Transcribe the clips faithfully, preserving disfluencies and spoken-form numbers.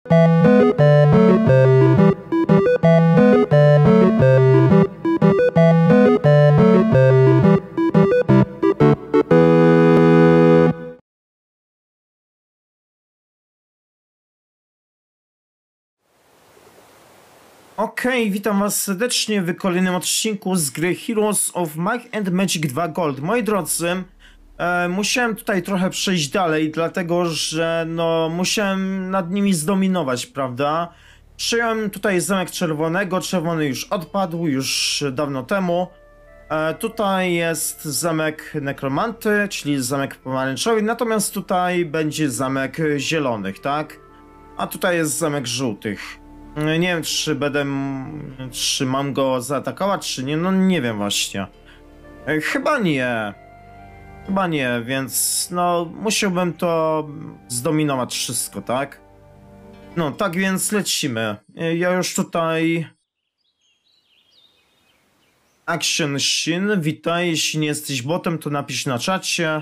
Okej, okay, witam was serdecznie w kolejnym odcinku z gry Heroes of Might and Magic dwa Gold. Moi drodzy, e, musiałem tutaj trochę przejść dalej, dlatego że no musiałem nad nimi zdominować, prawda? Przyjąłem tutaj zamek czerwonego, czerwony już odpadł, już dawno temu. E, tutaj jest zamek nekromanty, czyli zamek pomarańczowy, natomiast tutaj będzie zamek zielonych, tak? A tutaj jest zamek żółtych. Nie wiem, czy będę, czy mam go zaatakować, czy nie, no nie wiem właśnie. Chyba nie. Chyba nie, więc no musiałbym to zdominować wszystko, tak? No, tak więc lecimy. Ja już tutaj... Action Shin, witaj, jeśli nie jesteś botem, to napisz na czacie.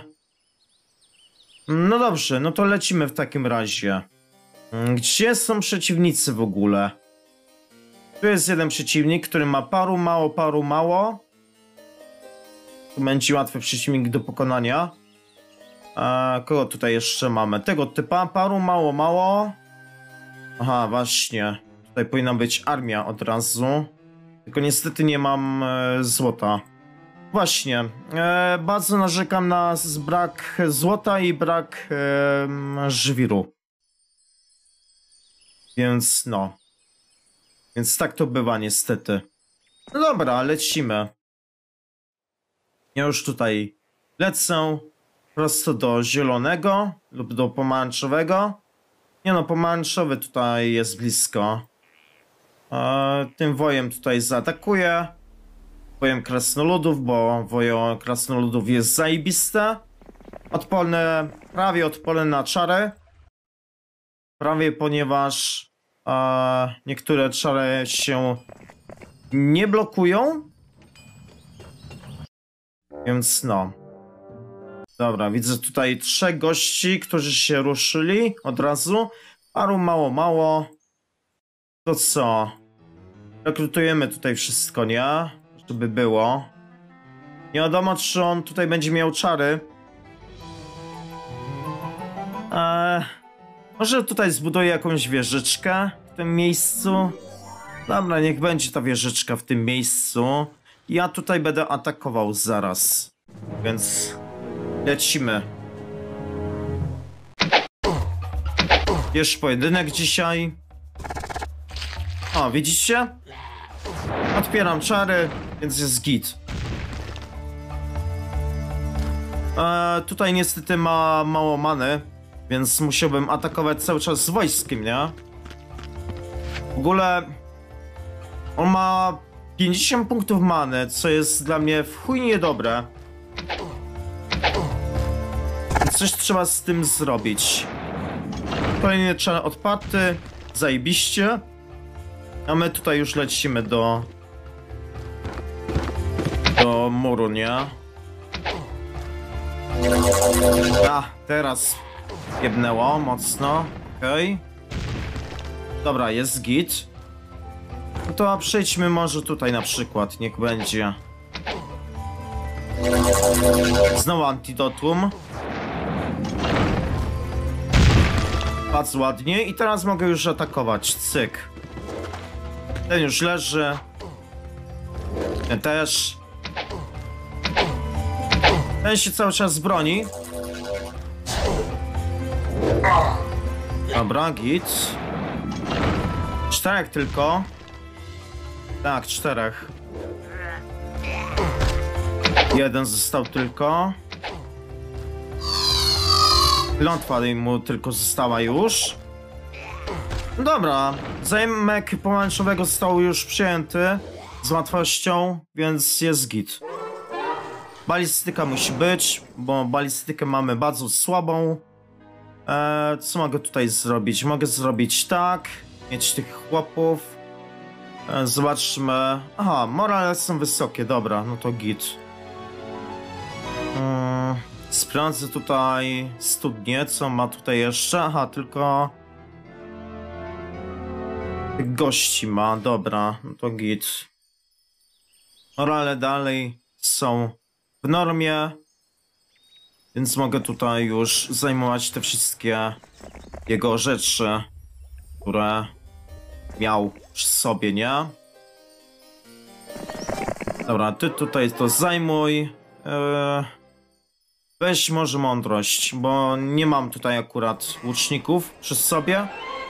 No dobrze, no to lecimy w takim razie. Gdzie są przeciwnicy w ogóle? Tu jest jeden przeciwnik, który ma paru mało, paru mało. Tu będzie łatwy przeciwnik do pokonania. A kogo tutaj jeszcze mamy? Tego typa, paru mało, mało. Aha, właśnie. Tutaj powinna być armia od razu. Tylko niestety nie mam e, złota. Właśnie. E, bardzo narzekam na brak złota i brak e, żwiru. Więc no. Więc tak to bywa niestety. No dobra, lecimy. Ja już tutaj lecę prosto do zielonego lub do pomarańczowego. Nie no, pomarańczowy tutaj jest blisko. E, tym wojem tutaj zaatakuję. Wojem krasnoludów, bo wojo krasnoludów jest zajebiste. Odporne, prawie odporne na czary. Prawie, ponieważ e, niektóre czary się nie blokują. Więc no. Dobra, widzę tutaj trzech gości, którzy się ruszyli od razu. Paru mało, mało. To co? Rekrutujemy tutaj wszystko, nie? Żeby było. Nie wiadomo, czy on tutaj będzie miał czary. Eee... Może tutaj zbuduję jakąś wieżyczkę w tym miejscu. Dobra, niech będzie ta wieżyczka w tym miejscu. Ja tutaj będę atakował zaraz. Więc lecimy. Pierwszy pojedynek dzisiaj. O, widzicie? Odpieram czary, więc jest git. Eee, tutaj niestety ma mało many. Więc musiałbym atakować cały czas z wojskiem, nie? W ogóle... On ma pięćdziesiąt punktów many, co jest dla mnie w chuj niedobre. Coś trzeba z tym zrobić. Kolejny czar odparty. Zajebiście. A my tutaj już lecimy do... Do muru, nie? A, teraz... Jebnęło mocno, okej. Okay. Dobra, jest git. No to przejdźmy może tutaj na przykład, niech będzie. Znowu antidotum. Bardzo ładnie i teraz mogę już atakować, cyk. Ten już leży. Ten też. Ten się cały czas broni. Dobra, git. Czterech tylko. Tak, czterech. Jeden został tylko. Klątwa mu tylko została już. Dobra, zamek pomarańczowego został już przyjęty z łatwością, więc jest git. Balistyka musi być, bo balistykę mamy bardzo słabą. Eee, co mogę tutaj zrobić? Mogę zrobić tak, mieć tych chłopów. Eee, zobaczmy. Aha, morale są wysokie, dobra, no to git. Eee, sprawdzę tutaj studnię, co ma tutaj jeszcze. Aha, tylko... Tych gości ma, dobra, no to git. Morale dalej są w normie, więc mogę tutaj już zajmować te wszystkie jego rzeczy, które miał przy sobie, nie? Dobra, ty tutaj to zajmuj. Eee, weź może mądrość, bo nie mam tutaj akurat łuczników przy sobie.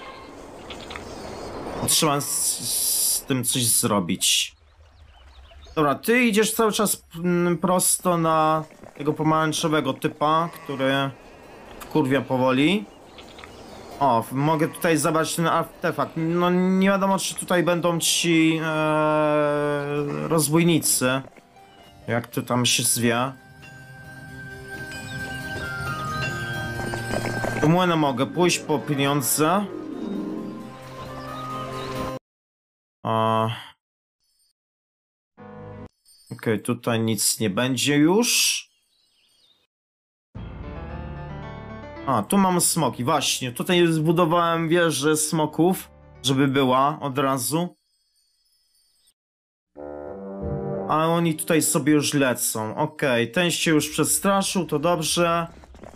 Trzeba z, z tym coś zrobić. Dobra, ty idziesz cały czas prosto na tego pomarańczowego typa, który wkurwia powoli. O, mogę tutaj zabrać ten artefakt. No nie wiadomo, czy tutaj będą ci ee, rozbójnicy. Jak to tam się zwie. Do młyna mogę pójść po pieniądze. A... Okej, okay, tutaj nic nie będzie już. A, tu mam smoki, właśnie. Tutaj zbudowałem wieżę smoków, żeby była od razu. A oni tutaj sobie już lecą. Okej, okay, ten się już przestraszył, to dobrze.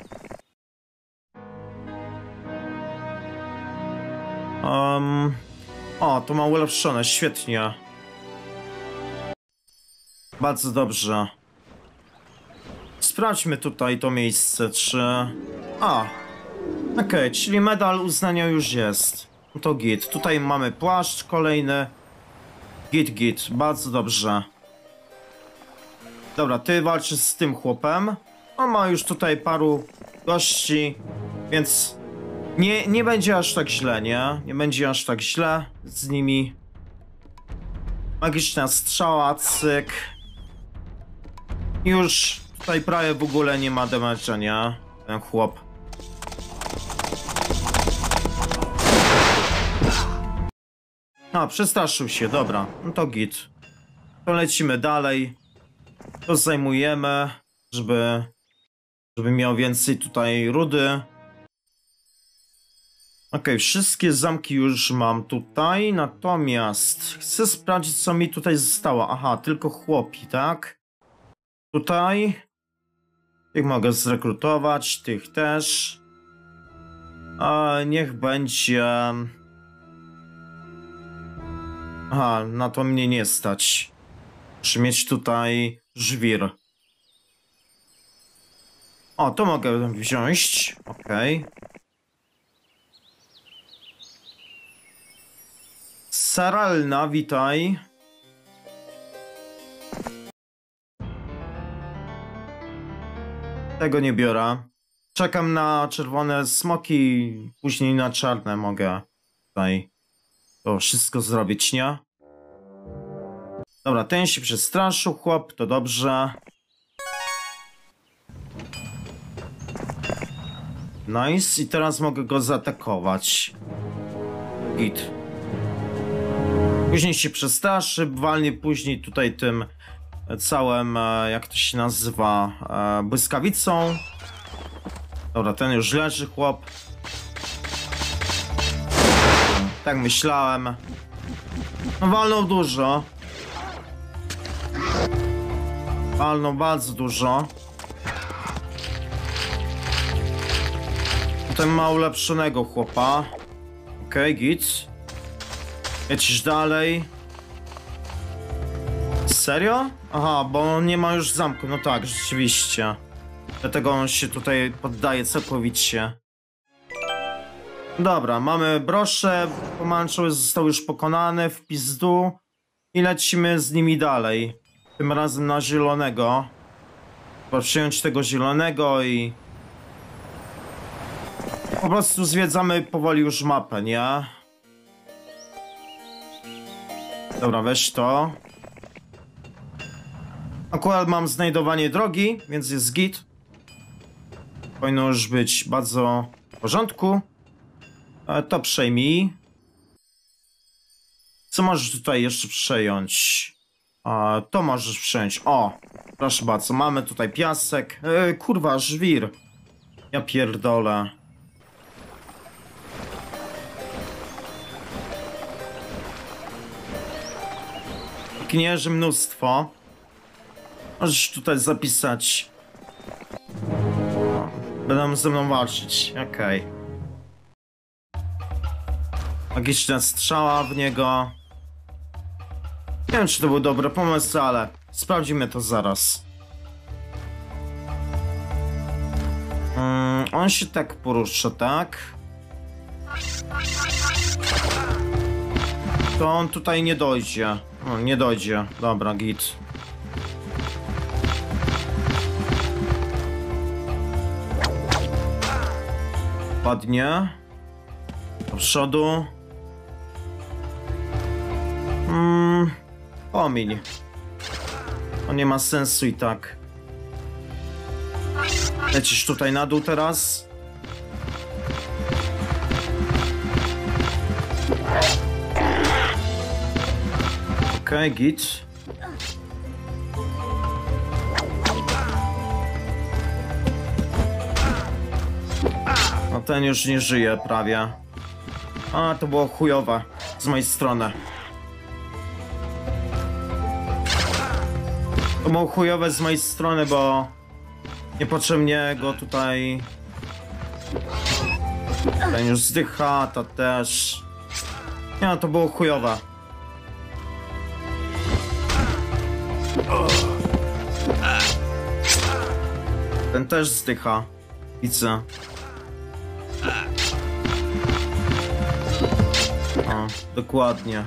Um, o, to ma ulepszone, świetnie. Bardzo dobrze. Sprawdźmy tutaj to miejsce, czy... A, okej, okay, czyli medal uznania już jest. No to git. Tutaj mamy płaszcz kolejny. Git, git, bardzo dobrze. Dobra, ty walczysz z tym chłopem. On ma już tutaj paru gości, więc nie, nie będzie aż tak źle, nie? Nie będzie aż tak źle z nimi. Magiczna strzała, cyk. Już tutaj prawie w ogóle nie ma damage'a, nie? Ten chłop. A, przestraszył się, dobra. No to git. To lecimy dalej. To zajmujemy, żeby... Żeby miał więcej tutaj rudy. Okej, okay, wszystkie zamki już mam tutaj, natomiast chcę sprawdzić, co mi tutaj zostało. Aha, tylko chłopi, tak? Tutaj. Tych mogę zrekrutować, tych też. A niech będzie... Aha, na to mnie nie stać. Muszę mieć tutaj żwir. O, to mogę wziąć. Okej. Okay. Saralna, witaj. Tego nie biorę. Czekam na czerwone smoki, później na czarne mogę tutaj to wszystko zrobić, nie? Dobra, ten się przestraszył, chłop, to dobrze. Nice, i teraz mogę go zaatakować. Git. Później się przestraszy, walnie później tutaj tym całym, jak to się nazywa, błyskawicą. Dobra, ten już leży, chłop. Tak myślałem. No walnął dużo. Walnął bardzo dużo. Ten ma ulepszonego chłopa. Okej, okay, git. Lecisz dalej. Serio? Aha, bo on nie ma już zamku. No tak, rzeczywiście. Dlatego on się tutaj poddaje całkowicie. Dobra, mamy brosze. Pomarańczowy został już pokonany w pizdu. I lecimy z nimi dalej. Tym razem na zielonego. Trzeba przyjąć tego zielonego i... Po prostu zwiedzamy powoli już mapę, nie? Dobra, weź to. Akurat mam znajdowanie drogi, więc jest git. Powinno już być bardzo w porządku. E, to przejmij. Co możesz tutaj jeszcze przejąć? E, to możesz przejąć. O, proszę bardzo, mamy tutaj piasek. E, kurwa, żwir. Ja pierdolę. uciekinierzy mnóstwo. Możesz tutaj zapisać. Będą ze mną walczyć, okej. Okay. Magiczna strzała w niego. Nie wiem, czy to był dobry pomysł, ale sprawdzimy to zaraz. Hmm, on się tak porusza, tak? To on tutaj nie dojdzie. O, nie dojdzie. Dobra, git. Ładnie. Do przodu. Hmm, pomiń. To nie ma sensu i tak. Lecisz tutaj na dół teraz. Okej, okay, git. No ten już nie żyje prawie. A, to było chujowe z mojej strony. To było chujowe z mojej strony, bo niepotrzebnie go tutaj... Ten już zdycha, to też... Nie, to było chujowe. Ten też zdycha. Widzę. O, dokładnie.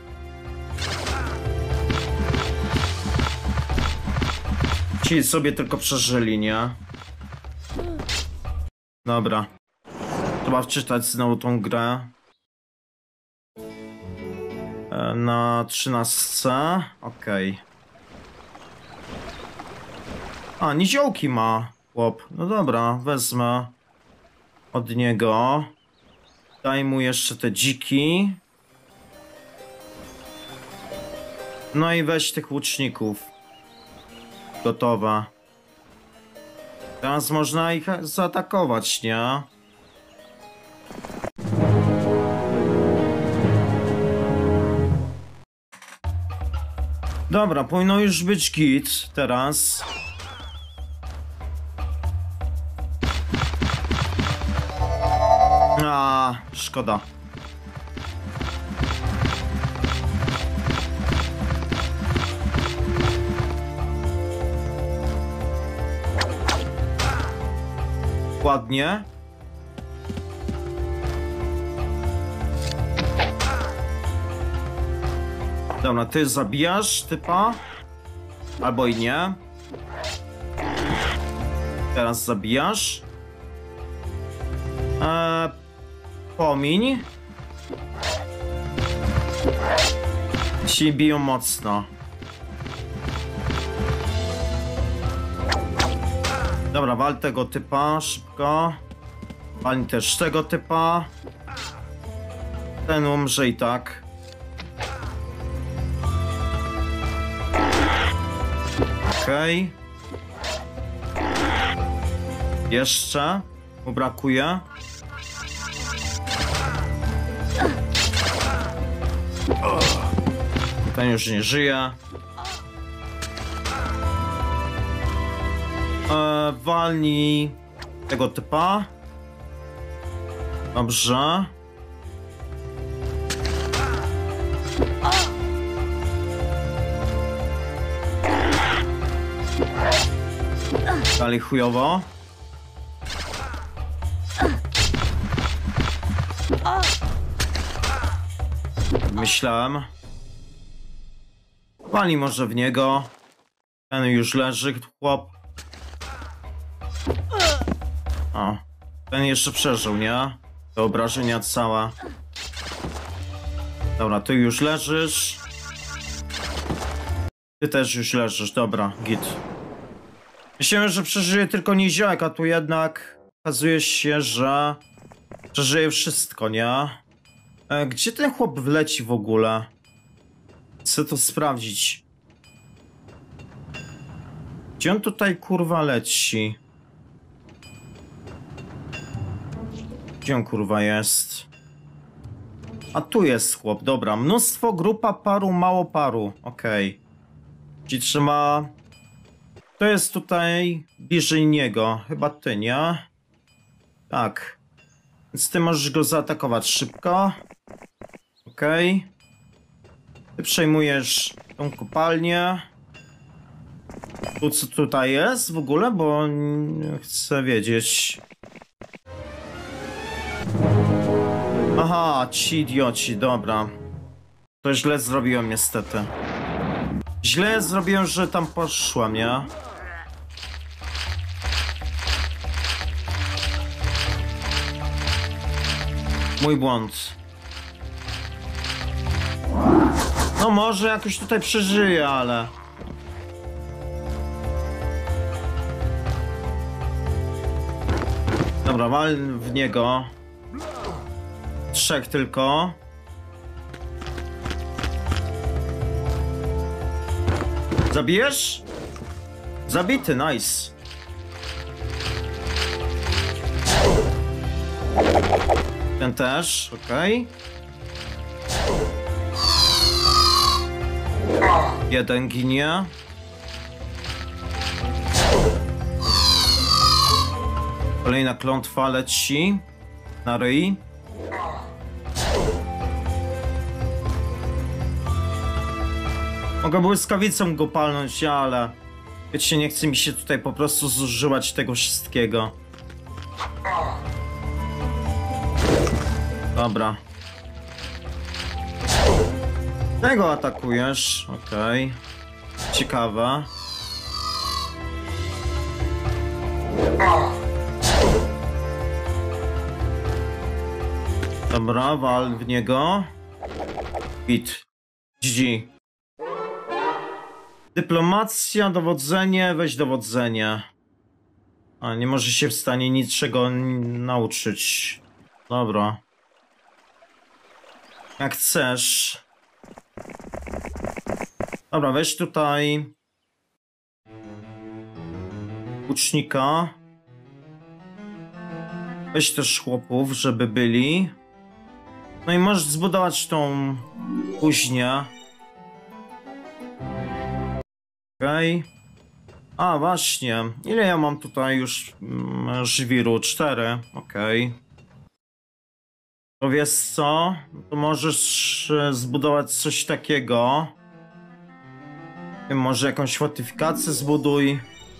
Ci sobie tylko przeżyli, nie? Dobra. Trzeba wczytać znowu tą grę. E, na trzynastce. Okej. Okay. A, niziołki ma chłop. No dobra, wezmę od niego. Daj mu jeszcze te dziki. No i weź tych łuczników. Gotowe. Teraz można ich zaatakować, nie? Dobra, powinno już być git teraz. A, szkoda. Ładnie. Dobra, ty zabijasz typa? Albo i nie. Teraz zabijasz. Eee, pomiń. Ci biją mocno. Dobra, wal tego typa szybko. Wal też tego typa. Ten umrze i tak. Okej. Okay. Jeszcze mu brakuje. Ten już nie żyje. Eee, walnij tego typa. Dobrze. Dalej chujowo. Myślałem. Walnij może w niego. Ten już leży, chłop. O, ten jeszcze przeżył, nie? Te obrażenia całe. Dobra, ty już leżysz. Ty też już leżysz, dobra, git. Myślałem, że przeżyje tylko niziołek, a tu jednak okazuje się, że przeżyje wszystko, nie? E, gdzie ten chłop wleci w ogóle? Chcę to sprawdzić. Gdzie on tutaj kurwa leci? Gdzie on kurwa jest? A tu jest chłop, dobra. Mnóstwo, grupa, paru, mało paru. Okej. Okay. Czyli trzyma... To jest tutaj bliżej niego. Chyba ty, nie? Tak. Więc ty możesz go zaatakować szybko. Okej. Okay. Ty przejmujesz tą kopalnię. Tu co tutaj jest w ogóle, bo chcę wiedzieć. Aha, ci idioci, dobra. To źle zrobiłem niestety. Źle zrobiłem, że tam poszłam, nie? Mój błąd. No może jakoś tutaj przeżyję, ale... Dobra, wal w niego. Trzech tylko. Zabijesz? Zabity, nice. Ten też, okej. Okay. Jeden ginie. Kolejna klątwa leci na ryj. Mogę błyskawicą go palnąć, ale wiecie, nie chce mi się tutaj po prostu zużywać tego wszystkiego. Dobra. Tego atakujesz, okej. Okay. Ciekawe. Dobra, wal w niego. Hit. G G. Dyplomacja, dowodzenie, weź dowodzenie. A nie może się w stanie niczego nauczyć. Dobra. Jak chcesz. Dobra, weź tutaj łucznika. Weź też chłopów, żeby byli. No i możesz zbudować tą kuźnię. Okej. Okay. A, właśnie. Ile ja mam tutaj już mm, żwiru? Cztery. Okej. Okay. To wiesz co? To możesz zbudować coś takiego. Może jakąś fortyfikację zbuduj.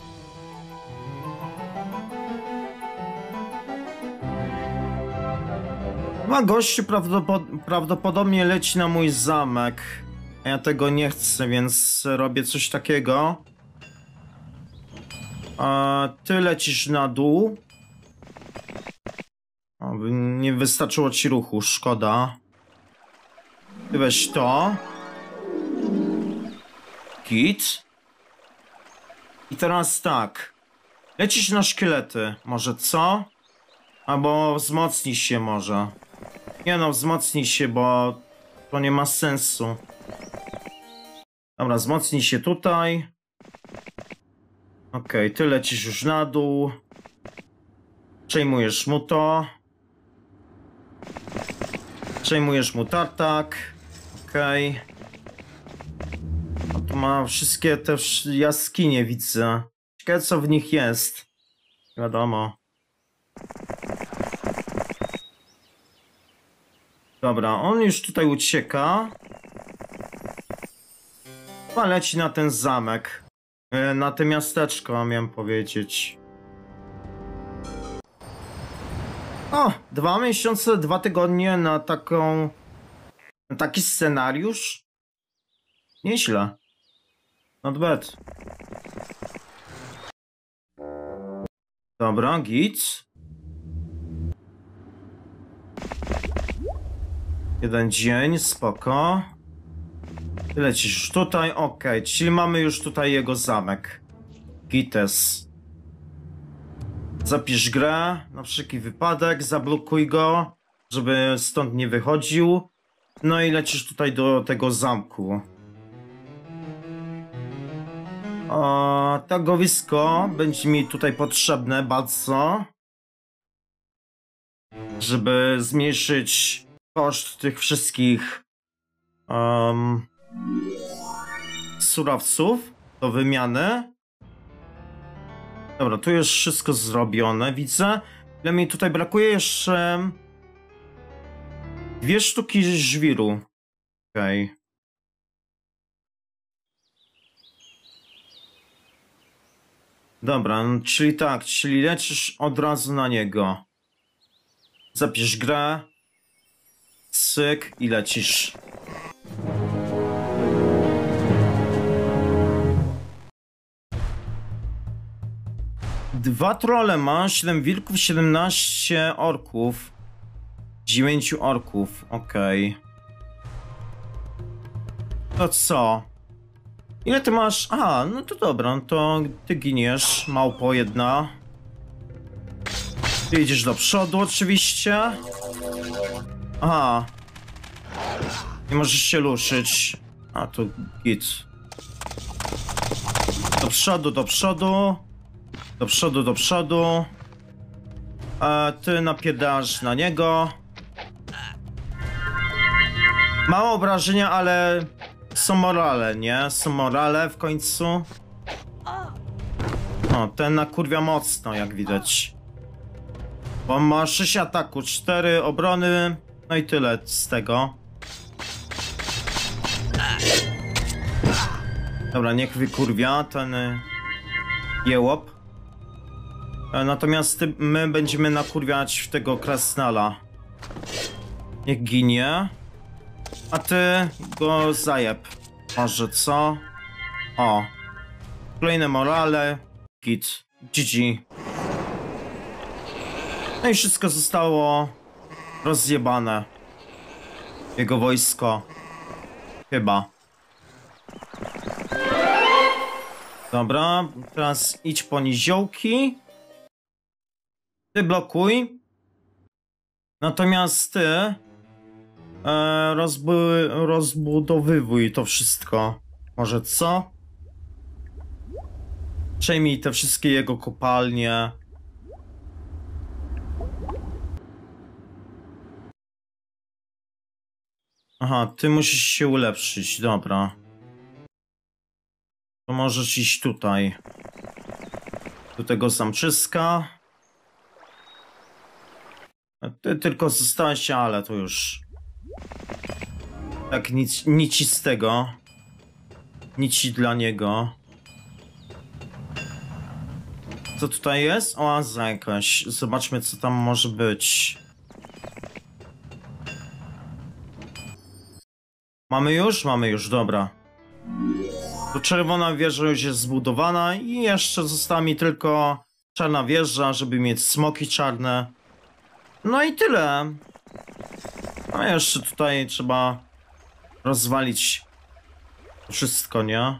Chyba gościu prawdopod prawdopodobnie leci na mój zamek. A ja tego nie chcę, więc robię coś takiego. A ty lecisz na dół. O, nie wystarczyło ci ruchu, szkoda. Ty weź to. Git. I teraz tak. Lecisz na szkielety. Może co? Albo wzmocnij się może. Nie no, wzmocnij się, bo to nie ma sensu. Dobra, wzmocnij się tutaj. Okej, okay, ty lecisz już na dół. Przejmujesz mu to. Przejmujesz mu tartak. Okej. Okay. A tu ma wszystkie te jaskinie, widzę. Ciekawe co w nich jest. Nie wiadomo. Dobra, on już tutaj ucieka. Chyba leci na ten zamek. Na to miasteczko, miałem powiedzieć. O, dwa miesiące, dwa tygodnie na taką... Na taki scenariusz? Nieźle. Not bad. Dobra, git. Jeden dzień, spoko. Lecisz już tutaj, ok, czyli mamy już tutaj jego zamek. Gites. Zapisz grę, na wszelki wypadek, zablokuj go, żeby stąd nie wychodził. No i lecisz tutaj do tego zamku. O, targowisko będzie mi tutaj potrzebne bardzo. Żeby zmniejszyć koszt tych wszystkich um, surowców do wymiany. Dobra, tu jest wszystko zrobione, widzę. Ile mi tutaj brakuje? Jeszcze dwie sztuki żwiru. Okej. Okay. Dobra, no, czyli tak, czyli lecisz od razu na niego. Zapisz grę. Syk i lecisz. Dwa trolle ma, siedem wilków, siedemnaście orków. dziewięciu orków, okej. Okay. To co? Ile ty masz? Aha, no to dobra, no to ty giniesz, małpo jedna. Ty idziesz do przodu oczywiście. Aha. Nie możesz się ruszyć. A, to git. Do przodu, do przodu. Do przodu, do przodu. A ty napiedasz na niego. Mało obrażenia, ale są morale, nie? Są morale w końcu. O, ten nakurwia mocno, jak widać. Bo ma sześć ataku, cztery obrony. No i tyle z tego. Dobra, niech wykurwia ten jełop. Natomiast my będziemy nakurwiać w tego krasnala. Niech ginie. A ty go zajeb. Może co? O. Kolejne morale. Git. G G. No i wszystko zostało rozjebane. Jego wojsko. Chyba. Dobra, teraz idź po niziołki. Ty blokuj. Natomiast ty e, rozbu rozbudowywuj to wszystko. Może co? Przejmij te wszystkie jego kopalnie. Aha, ty musisz się ulepszyć, dobra. To możesz iść tutaj. Do tego zamczyska. Ty tylko zostałeś, ale to już... Tak, nic, nic z tego. Nic dla niego. Co tutaj jest? Oaza jakaś. Zobaczmy, co tam może być. Mamy już? Mamy już, dobra. To czerwona wieża już jest zbudowana i jeszcze została mi tylko czarna wieża, żeby mieć smoki czarne. No i tyle. A jeszcze tutaj trzeba rozwalić wszystko, nie?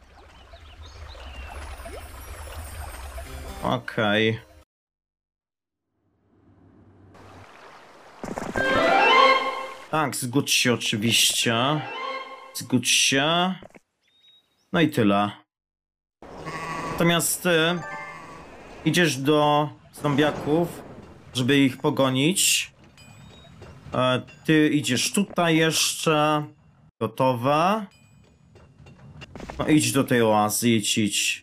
Okej. Okay. Tak, zgódź się oczywiście. Zgódź się. No i tyle. Natomiast ty idziesz do zombiaków, żeby ich pogonić. E, ty idziesz tutaj jeszcze. Gotowe. No idź do tej oazy, idź, idź.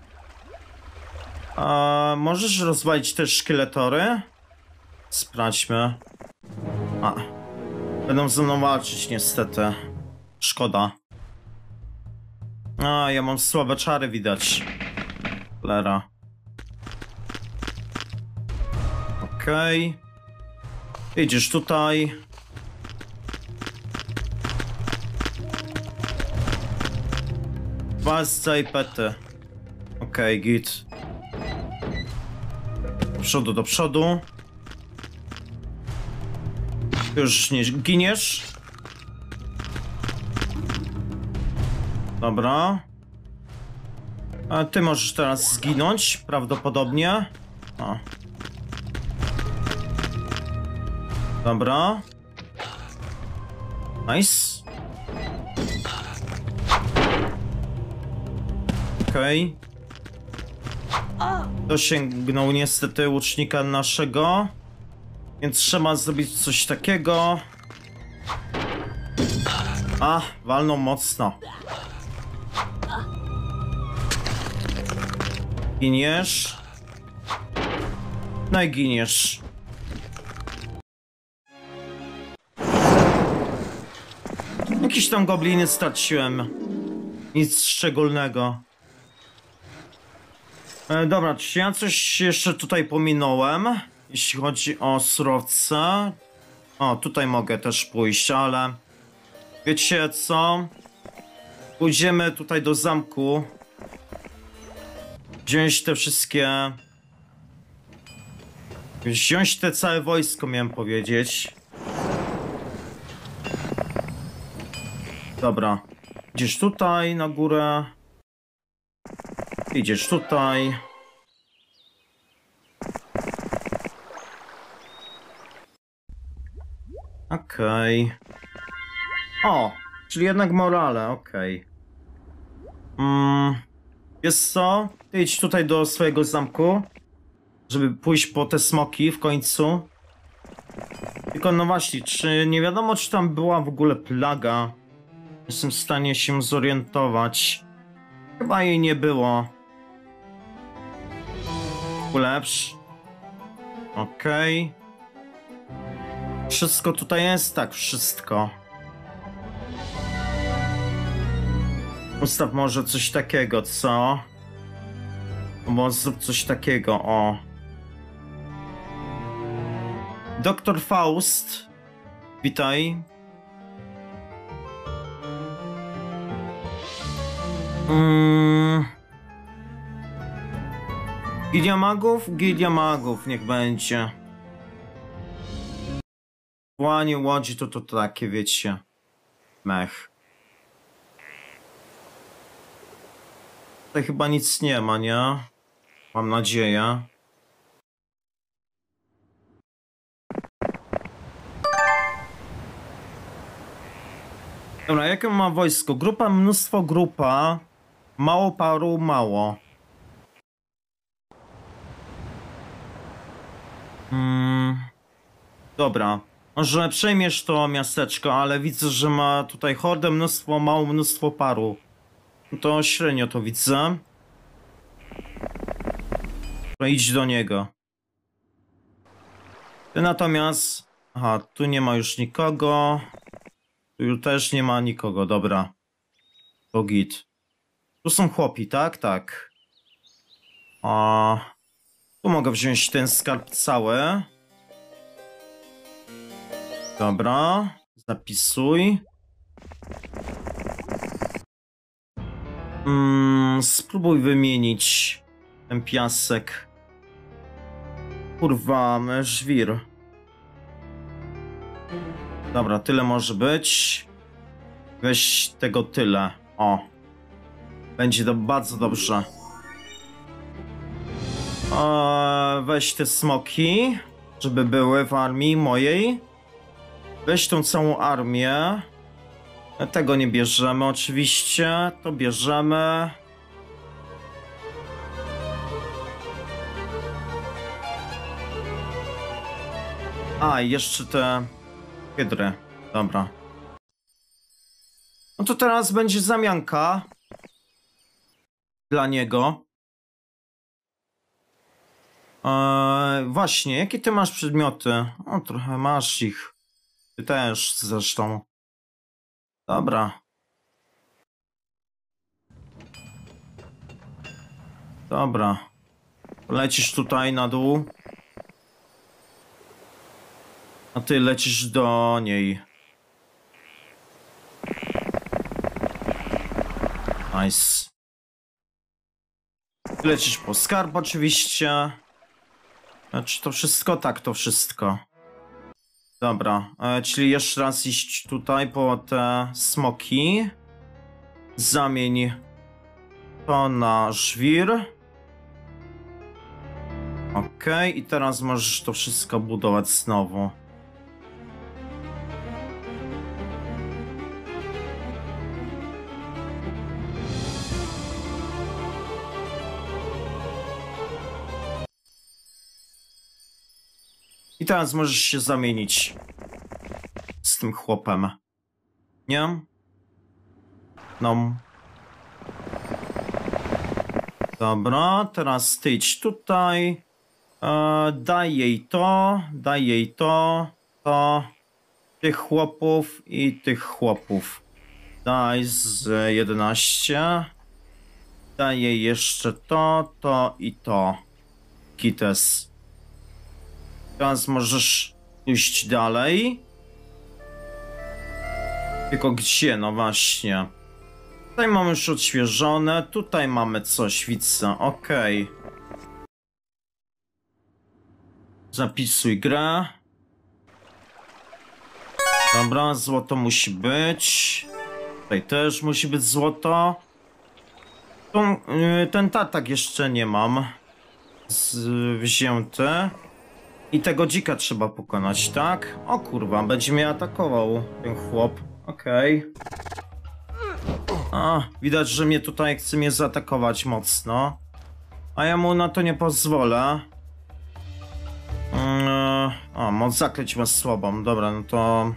E, możesz rozwalić te szkieletory? Sprawdźmy. A. Będą ze mną walczyć niestety. Szkoda. A, ja mam słabe czary, widać. Cholera. Okej. Okay. Idziesz tutaj. Walce i pety. Okej, okay, git. Do przodu, do przodu. Już nie giniesz. Dobra. A ty możesz teraz zginąć, prawdopodobnie. O. Dobra. Nice. Okej. Okay. Dosięgnął niestety łucznika naszego. Więc trzeba zrobić coś takiego. A, walną mocno. Giniesz. No i giniesz. Jakieś tam gobliny straciłem. Nic szczególnego. E, dobra, czy ja coś jeszcze tutaj pominąłem? Jeśli chodzi o surowce. O, tutaj mogę też pójść, ale... Wiecie co? Pójdziemy tutaj do zamku. Wziąć te wszystkie... Wziąć te całe wojsko, miałem powiedzieć. Dobra. Idziesz tutaj na górę. Idziesz tutaj. Okej. Okay. O, czyli jednak morale, okej. Okay. Mm, wiesz co? Ty idź tutaj do swojego zamku, żeby pójść po te smoki w końcu. Tylko no właśnie, czy nie wiadomo, czy tam była w ogóle plaga? Jestem w stanie się zorientować. Chyba jej nie było. Ulepsz. Okej. Okay. Wszystko tutaj jest? Tak, wszystko. Ustaw może coś takiego, co? Albo zrób coś takiego, o. Doktor Faust. Witaj. Mm. Gildia magów? Gildia magów, niech będzie. Płanie łodzi to to takie, wiecie. Mech. Tutaj chyba nic nie ma, nie? Mam nadzieję. Dobra, jakie ma wojsko? Grupa, mnóstwo, grupa. Mało paru, mało. Hmm. Dobra. Może przejmiesz to miasteczko, ale widzę, że ma tutaj hordę, mnóstwo, mało, mnóstwo paru. To średnio to widzę. To idź do niego. Ty natomiast... Aha, tu nie ma już nikogo. Tu też nie ma nikogo, dobra. To git. Tu są chłopi, tak? Tak. A... Tu mogę wziąć ten skarb cały. Dobra. Zapisuj. Mm, spróbuj wymienić ten piasek. Kurwa, żwir. Dobra, tyle może być. Weź tego tyle. O. Będzie to bardzo dobrze. Eee, weź te smoki, żeby były w armii mojej. Weź tą całą armię. Tego nie bierzemy oczywiście. To bierzemy. A, jeszcze te hydry. Dobra. No to teraz będzie zamianka dla niego. Eee, właśnie, jakie ty masz przedmioty? O, trochę masz ich. Ty też zresztą. Dobra. Dobra. Lecisz tutaj na dół. A ty lecisz do niej. Nice. Lecisz po skarb oczywiście. Czy to wszystko? Tak, to wszystko. Dobra, e, czyli jeszcze raz iść tutaj po te smoki. Zamień to na żwir. Ok, i teraz możesz to wszystko budować znowu. I teraz możesz się zamienić z tym chłopem. Nie? No. Dobra, teraz ty idź tutaj. E, daj jej to, daj jej to, to. Tych chłopów i tych chłopów. Daj z jedenaście. Daj jej jeszcze to, to i to. Kites. Teraz możesz iść dalej. Tylko gdzie? No właśnie. Tutaj mamy już odświeżone. Tutaj mamy coś, widzę. Okej. Okay. Zapisuj grę. Dobra, złoto musi być. Tutaj też musi być złoto. Tą, yy, ten tartak jeszcze nie mam. Z, wzięty. I tego dzika trzeba pokonać, tak? O kurwa, będzie mnie atakował ten chłop. Okej. Okay. A, widać, że mnie tutaj chce mnie zaatakować mocno. A ja mu na to nie pozwolę. Yy, o, moc zakleć ma słabą. Dobra, no to...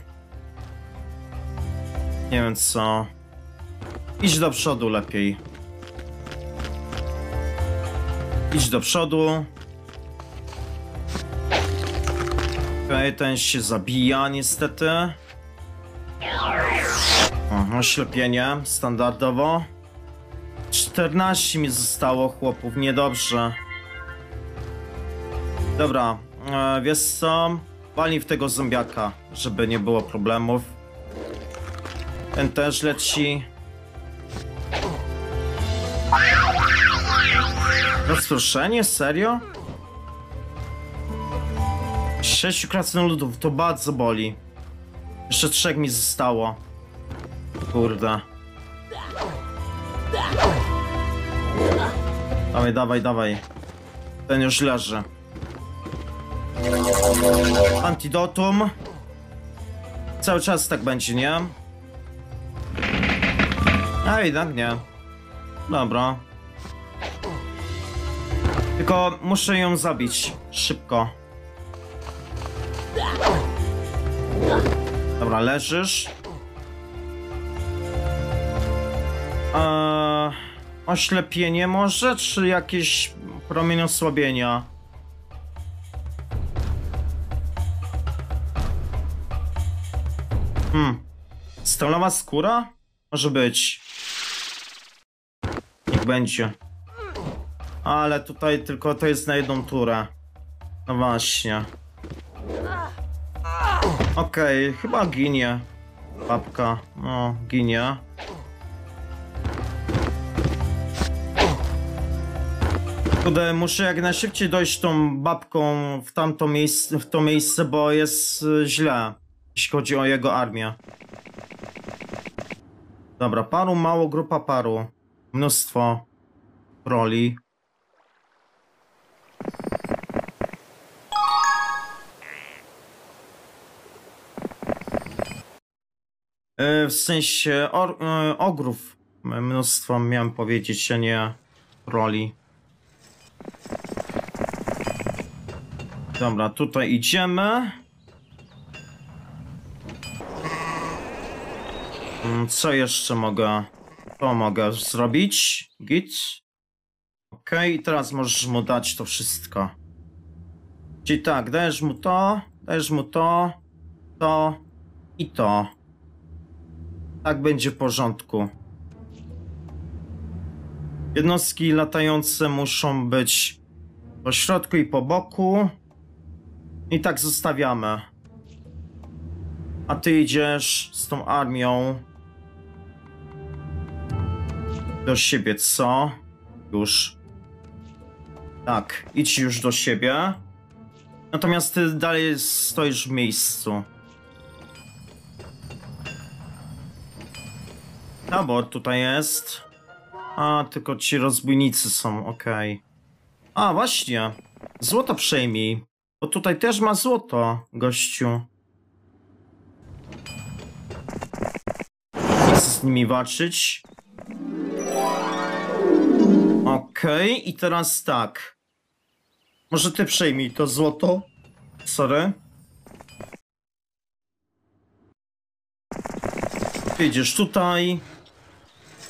Nie wiem co. Idź do przodu lepiej. Idź do przodu. Okej, okay, ten się zabija niestety. O, oślepienie, standardowo. czternaście mi zostało chłopów, niedobrze. Dobra, e, wiesz co? Walnij w tego zombiaka, żeby nie było problemów. Ten też leci. Rozproszenie? Serio? Sześciu krasnoludów, to bardzo boli. Jeszcze trzech mi zostało. Kurde. Dawaj, dawaj, dawaj. Ten już leży. Antidotum. Cały czas tak będzie, nie? A jednak nie. Dobra. Tylko muszę ją zabić. Szybko. Dobra, leżysz. Eee, oślepienie może? Czy jakieś promień osłabienia? Hmm. Stalowa skóra? Może być. Niech będzie. Ale tutaj tylko to jest na jedną turę. No właśnie. Okej, okay, chyba ginie. Babka, no, ginie. Kurde, muszę jak najszybciej dojść tą babką w tamto miejsce, w to miejsce, bo jest źle, jeśli chodzi o jego armię. Dobra, paru mało, grupa paru. Mnóstwo roli. W sensie or, ogrów mnóstwo miałem powiedzieć, a nie roli. Dobra, tutaj idziemy. Co jeszcze mogę? To mogę zrobić. Git. Ok, i teraz możesz mu dać to wszystko. Czyli tak, dajesz mu to, dajesz mu to, to i to. Tak będzie w porządku. Jednostki latające muszą być po środku i po boku. I tak zostawiamy. A ty idziesz z tą armią do siebie, co? Już. Tak, idź już do siebie. Natomiast ty dalej stoisz w miejscu. Tabor tutaj jest. A, tylko ci rozbójnicy są, okej. Okay. A, właśnie. Złoto przejmij. Bo tutaj też ma złoto, gościu. Nie chcę z nimi walczyć. Okej, okay. I teraz tak. Może ty przejmij to złoto? Sorry. Idziesz tutaj.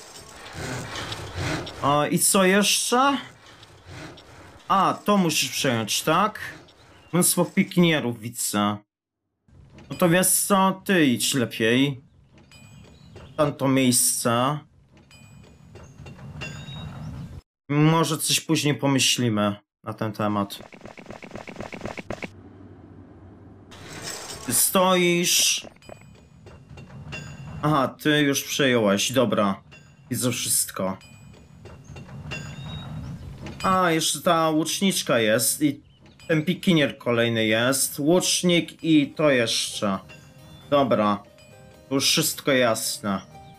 A, i co jeszcze? A, to musisz przejąć, tak? Mnóstwo pikinierów widzę. No to wiesz co, ty idź lepiej. Tamto miejsce. Może coś później pomyślimy na ten temat. Ty stoisz. Aha, ty już przejąłeś, dobra. Widzę wszystko. A, jeszcze ta łuczniczka jest i ten pikinier kolejny jest. Łucznik i to jeszcze. Dobra. To już wszystko jasne.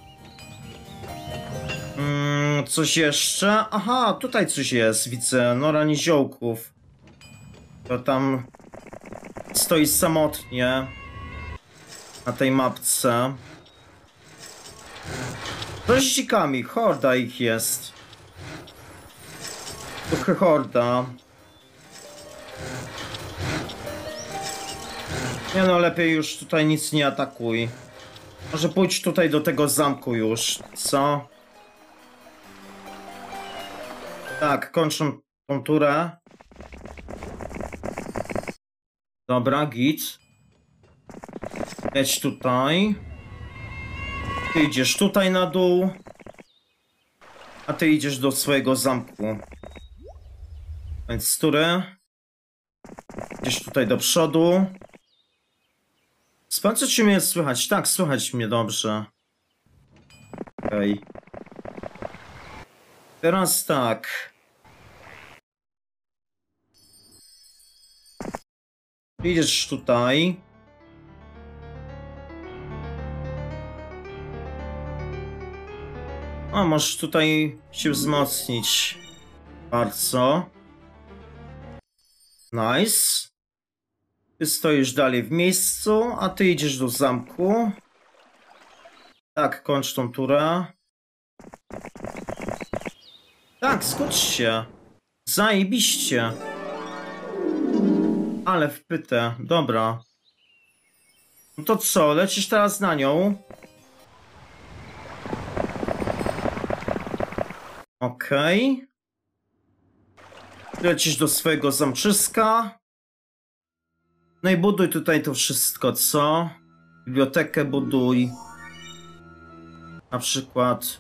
Mm, coś jeszcze? Aha, tutaj coś jest, widzę. Nora niziołków. To tam stoi samotnie na tej mapce. To z dzikami, horda ich jest. Trochę horda. Nie no, lepiej już tutaj nic nie atakuj. Może pójdź tutaj do tego zamku już, co? Tak, kończę tą turę. Dobra, git. Leć tutaj. Ty idziesz tutaj na dół. A ty idziesz do swojego zamku. Więc z tury. Idziesz tutaj do przodu. Sprawdź, czy mnie słychać. Tak, słychać mnie dobrze. Okej. Okay. Teraz tak. Idziesz tutaj. A, możesz tutaj się wzmocnić. Bardzo. Nice. Ty stoisz dalej w miejscu, a ty idziesz do zamku. Tak, kończ tą turę. Tak, skocz się. Zajebiście. Ale wpytę, dobra. No to co, lecisz teraz na nią? Okej. Okay. Lecisz do swojego zamczyska. No i buduj tutaj to wszystko, co? Bibliotekę buduj. Na przykład.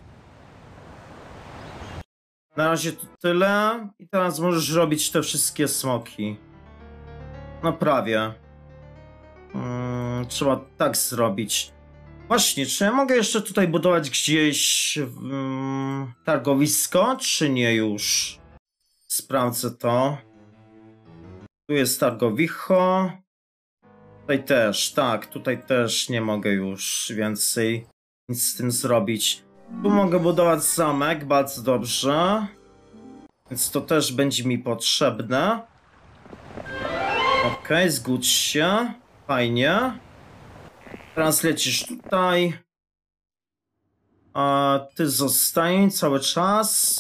Na razie to tyle. I teraz możesz robić te wszystkie smoki. No prawie. Hmm, trzeba tak zrobić. Właśnie, czy ja mogę jeszcze tutaj budować gdzieś hmm, targowisko, czy nie już? Sprawdzę to. Tu jest targowicho. Tutaj też, tak, tutaj też nie mogę już więcej nic z tym zrobić. Tu mogę budować zamek, bardzo dobrze. Więc to też będzie mi potrzebne. Okej, okay, zgódź się. Fajnie. Teraz lecisz tutaj. A ty zostań cały czas.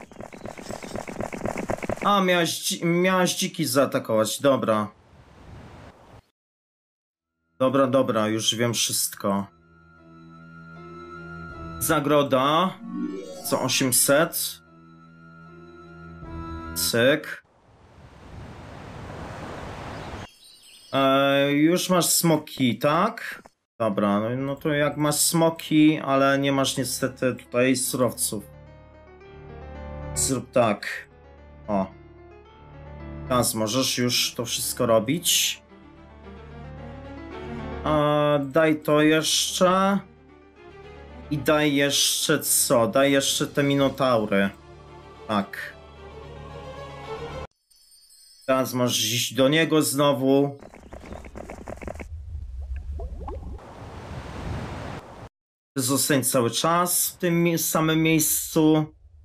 A, miałaś, miałaś dziki zaatakować, dobra. Dobra, dobra, już wiem wszystko. Zagroda. Co osiemset. Cyk. E, już masz smoki, tak? Dobra, no, no to jak masz smoki, ale nie masz niestety tutaj surowców. Zrób tak. O. Teraz możesz już to wszystko robić. E, daj to jeszcze. I daj jeszcze co? Daj jeszcze te minotaury. Tak. Teraz możesz iść do niego znowu. Zostań cały czas w tym samym miejscu.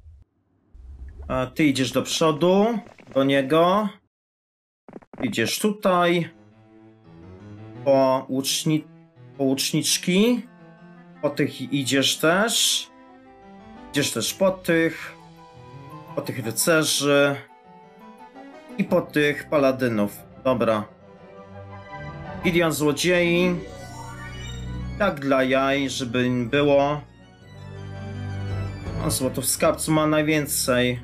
A ty idziesz do przodu, do niego. Idziesz tutaj. Po, łuczni po łuczniczki. Po tych idziesz też. Idziesz też po tych. Po tych rycerzy. I po tych paladynów. Dobra. Gideon złodziei. Tak dla jaj, żeby było. O, złotów w skarbcu ma najwięcej.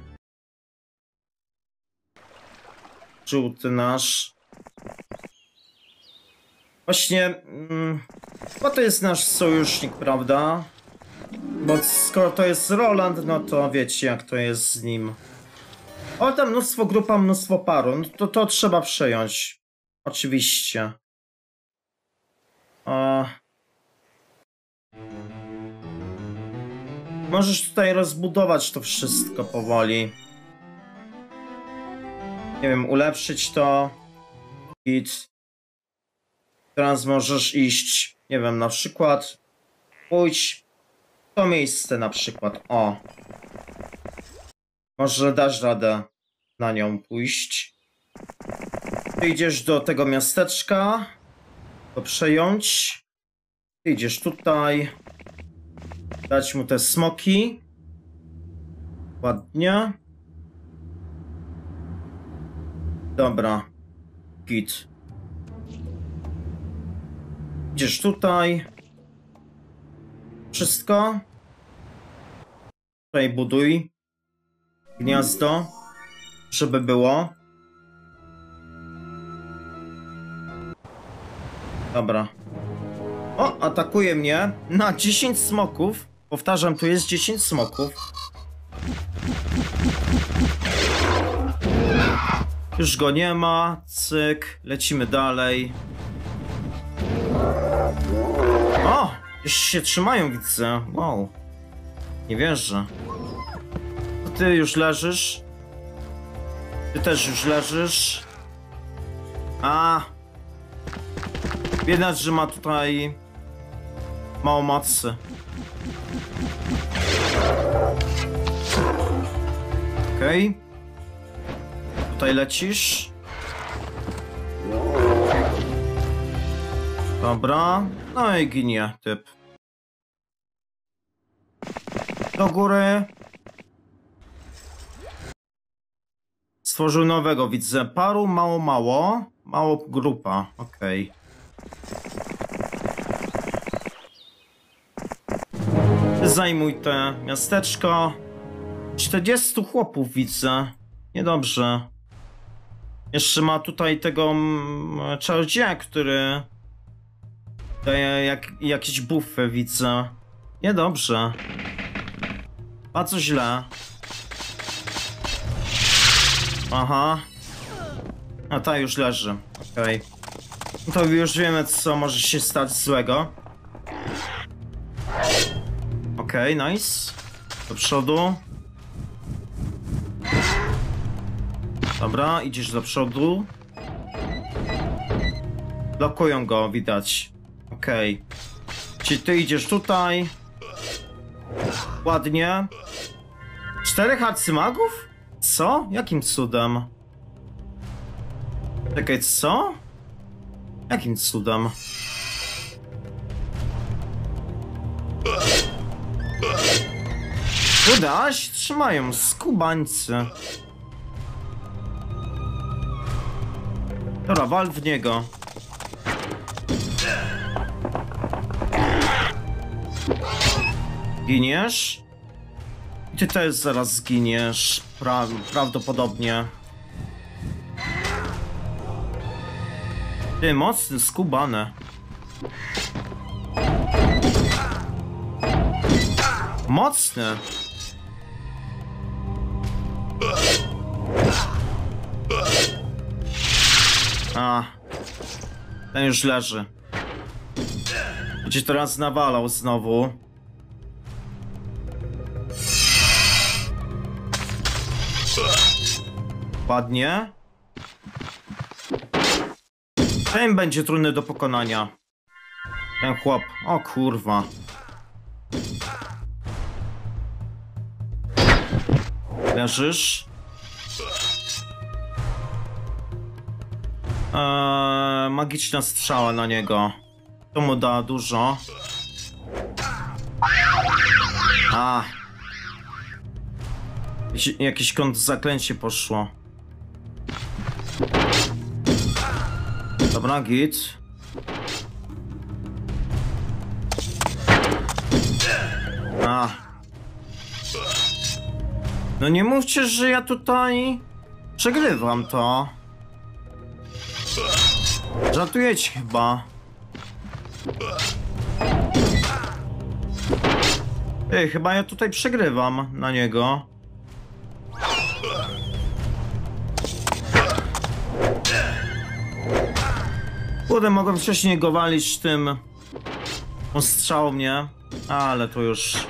Żółty nasz. Właśnie, mm, bo to jest nasz sojusznik, prawda? Bo skoro to jest Roland, no to wiecie jak to jest z nim. O, tam mnóstwo grupa, mnóstwo paru. No to, to trzeba przejąć. Oczywiście. A... Możesz tutaj rozbudować to wszystko powoli. Nie wiem, ulepszyć to. Git. Teraz możesz iść, nie wiem, na przykład pójdź w to miejsce na przykład, o. Może dasz radę na nią pójść. Ty idziesz do tego miasteczka, to przejąć. Ty idziesz tutaj. Dać mu te smoki. Ładnie. Dobra. Git. Idziesz tutaj. Wszystko. Tutaj buduj gniazdo, żeby było. Dobra. O, atakuje mnie na dziesięć smoków. Powtarzam, tu jest dziesięć smoków. Już go nie ma. Cyk. Lecimy dalej. O! Już się trzymają, widzę. Wow. Nie wierzę. To ty już leżysz. Ty też już leżysz. A. Widać, że ma tutaj mało mocy. Okej. Okay. Tutaj lecisz. Dobra. No i ginie typ. Do góry. Stworzył nowego, widzę. Paru, mało, mało. Mało grupa. Okej. Okay. Zajmuj te miasteczko. czterdziestu chłopów widzę. Niedobrze. Jeszcze ma tutaj tego czarodzieja, który daje jak, jakieś buffy, widzę. Niedobrze. Bardzo źle. Aha. A ta już leży. Okej. Okay. To już wiemy, co może się stać złego. Okej, okay, nice. Do przodu. Dobra, idziesz do przodu. Blokują go, widać. Okej. Okay. Czyli ty idziesz tutaj. Ładnie. Czterech arcymagów? Co? Jakim cudem? Czekaj, co? Jakim cudem? Udaś? Trzymają skubańcy. Dobra, wal w niego. Giniesz? I ty też zaraz zginiesz. Pra prawdopodobnie. Ty, mocny, skubane. Mocny. A. Ten już leży. Będzie teraz nawalał znowu. Ładnie. Ten będzie trudny do pokonania. Ten chłop. O kurwa. Leżysz. Eee, magiczna strzała na niego. To mu da dużo. A. Jakieś kąt zaklęcie poszło. Dobra, git. A. No nie mówcie, że ja tutaj przegrywam to. Żartujecie chyba. Ej, chyba ja tutaj przegrywam na niego. Kurde, mogłem wcześniej go walić tym ostrzał mnie, ale to już...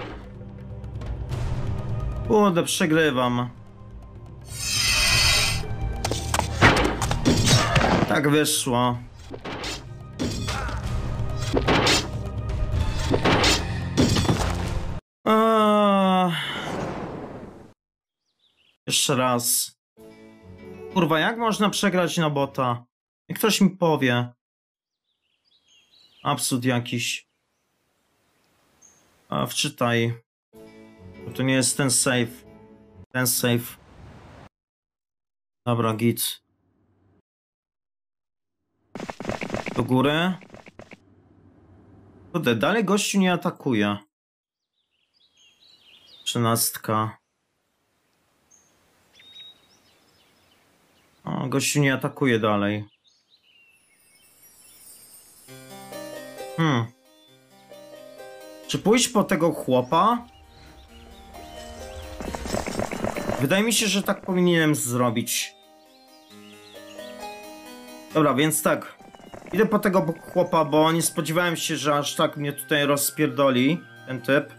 Kurde, przegrywam. Tak wyszło. Eee... Jeszcze raz. Kurwa, jak można przegrać na bota? Jak ktoś mi powie. Absurd jakiś. A, wczytaj. Bo to nie jest ten save. Ten save. Dobra, git. Do góry. Kurde, dalej gościu nie atakuje. Trzynastka. O, gościu nie atakuje dalej. Hmm. Czy pójść po tego chłopa? Wydaje mi się, że tak powinienem zrobić. Dobra, więc tak. Idę po tego chłopa, bo nie spodziewałem się, że aż tak mnie tutaj rozpierdoli ten typ.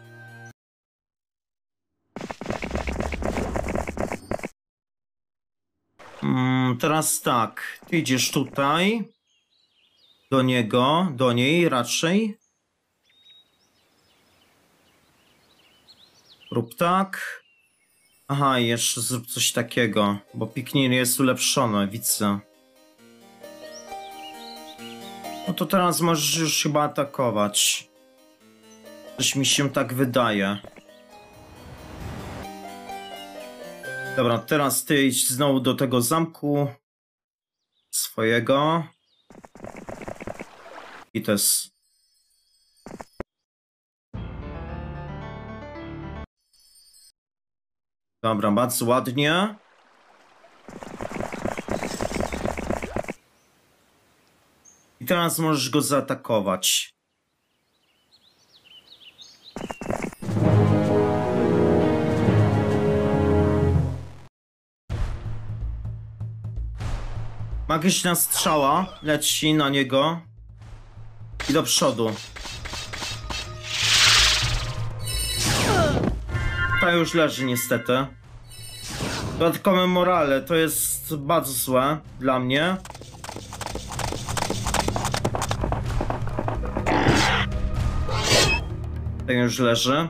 Hmm, teraz tak. Ty idziesz tutaj. Do niego, do niej raczej. Rób tak. Aha, jeszcze zrób coś takiego, bo piknienie jest ulepszone, widzę. No to teraz możesz już chyba atakować. Coś mi się tak wydaje. Dobra, teraz ty idź znowu do tego zamku swojego. I to jest... Dobra, bardzo ładnie. I teraz możesz go zaatakować. Magiczna strzała leci na niego. I do przodu. Ta już leży niestety. Dodatkowe morale to jest bardzo złe dla mnie. Ten już leży.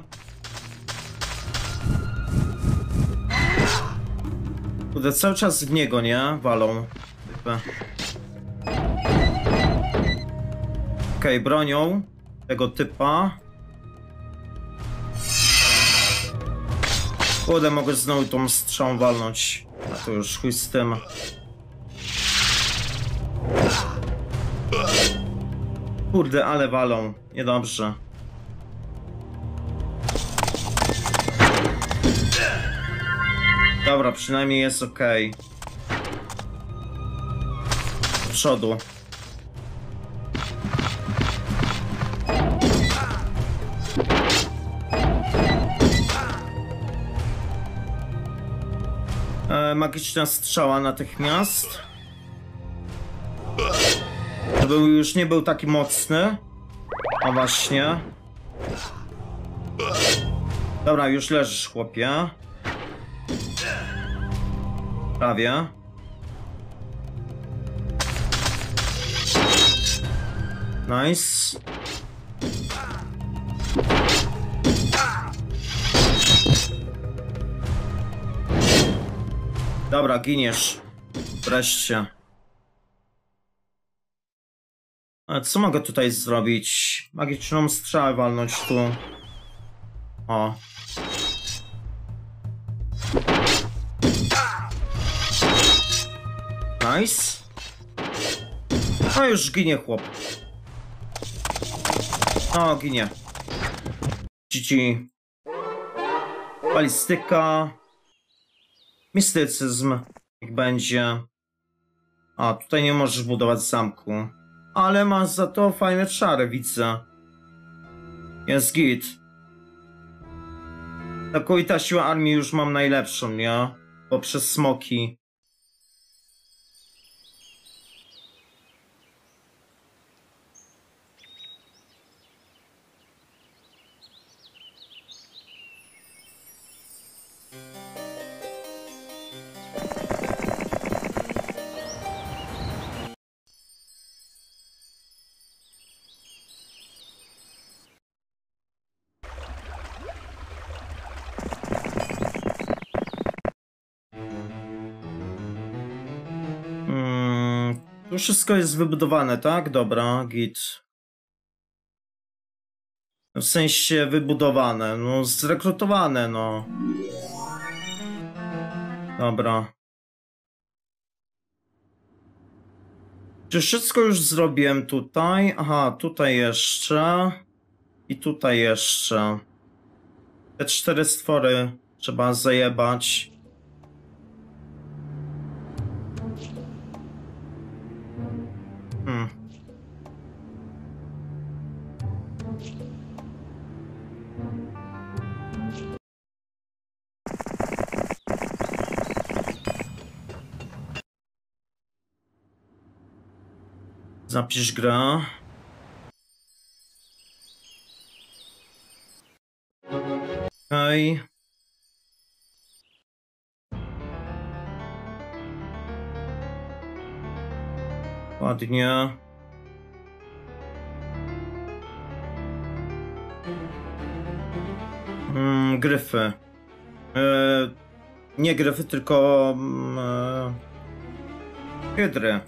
Kurde, cały czas w niego, nie? Walą. Okej, okay, bronią tego typa. Kurde, mogę znowu tą strzałą walnąć. A to już chuj z tym. Kurde, ale walą. Niedobrze. Dobra, przynajmniej jest ok. Do przodu. E, magiczna strzała natychmiast. Żeby już nie był taki mocny. O właśnie. Dobra, już leżysz, chłopie. Prawie. Nice. Dobra, giniesz. Wreszcie. Ale co mogę tutaj zrobić? Magiczną strzałę walnąć tu. O. Nice. No już ginie chłop. No, ginie. G G. Balistyka. Mistycyzm. Niech będzie. A, tutaj nie możesz budować zamku. Ale masz za to fajne czary, widzę. Jest git. Taką i ta siła armii już mam najlepszą, nie? Poprzez smoki. Tu wszystko jest wybudowane, tak? Dobra, git. W sensie wybudowane, no zrekrutowane, no. Dobra. Czy wszystko już zrobiłem tutaj? Aha, tutaj jeszcze. I tutaj jeszcze. Te cztery stwory trzeba zajebać. Hmm. Zapisz grę. Okej. Okay. Ładnie. Mm, gryfy. E, nie gryfy, tylko e, hydry.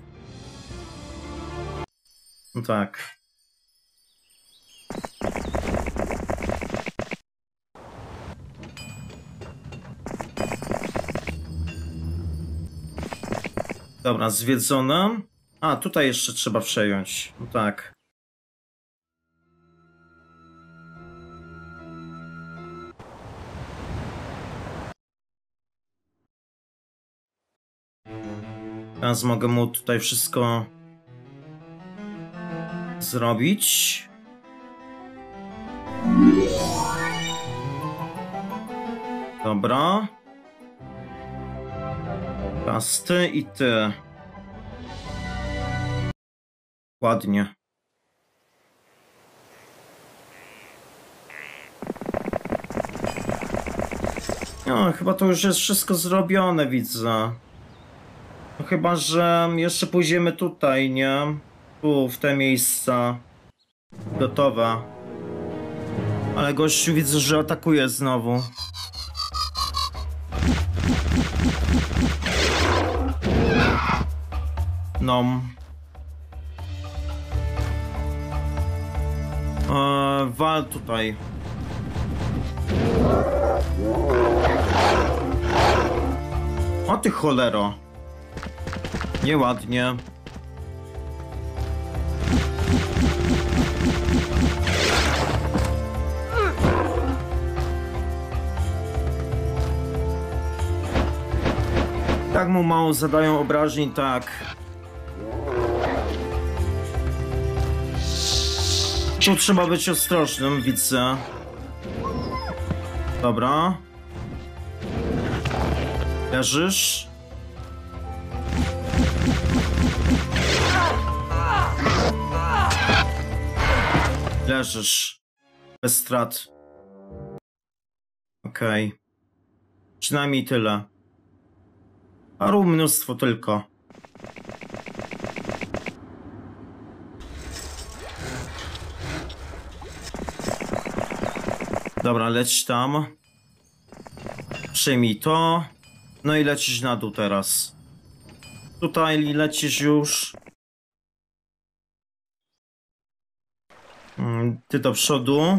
No tak. Dobra, zwiedzone. A, tutaj jeszcze trzeba przejąć. No tak. Teraz mogę mu tutaj wszystko zrobić. Dobra. Teraz ty i ty. Ładnie. No, chyba to już jest wszystko zrobione, widzę. No, chyba że jeszcze pójdziemy tutaj, nie? Tu, w te miejsca. Gotowe. Ale gościu widzę, że atakuje znowu. No. Eee, wal tutaj. O ty cholero. Nieładnie. Tak mu mało zadają obrażeń, tak. Tu trzeba być ostrożnym, widzę. Dobra. Leżysz. Leżysz. Bez strat. Okej. Okay. Przynajmniej tyle. Paru mnóstwo tylko. Dobra, leć tam. Przyjmij to. No i lecisz na dół teraz. Tutaj lecisz już. Ty do przodu.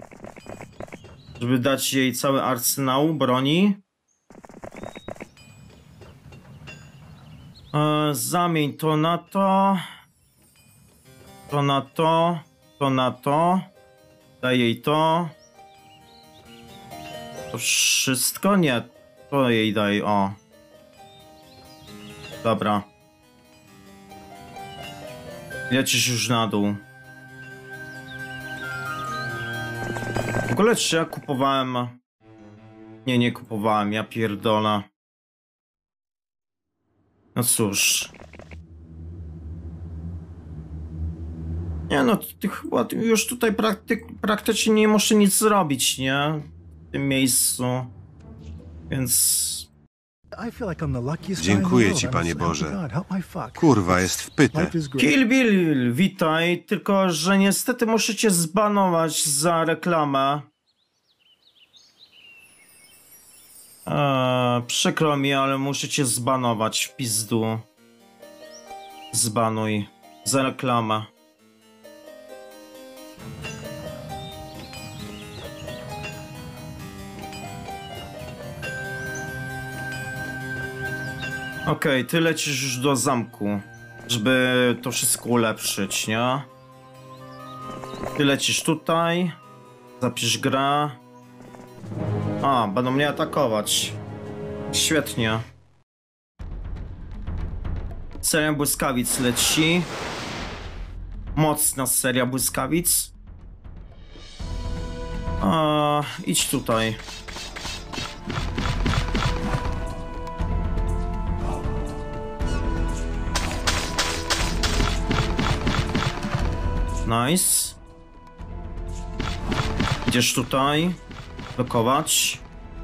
Żeby dać jej cały arsenał broni. E, zamień to na to. To na to. To na to. Daj jej to. To wszystko? Nie. To jej daj, o. Dobra. Lecisz już na dół. W ogóle czy ja kupowałem... Nie, nie kupowałem, ja pierdolę. No cóż. Nie no, ty chyba ty już tutaj praktyk, praktycznie nie muszę nic zrobić, nie? W tym miejscu. Więc... Dziękuję ci, Panie Boże. Kurwa, jest wpyte. Kill Bill, witaj, tylko że niestety muszę cię zbanować za reklamę. Eee, przykro mi, ale muszę cię zbanować w pizdu. Zbanuj za reklamę. Okej, okay, ty lecisz już do zamku, żeby to wszystko ulepszyć, nie? Ty lecisz tutaj, zapisz grę. A, będą mnie atakować. Świetnie. Seria błyskawic leci. Mocna seria błyskawic. A, idź tutaj. Nice. Idziesz tutaj. Blokować.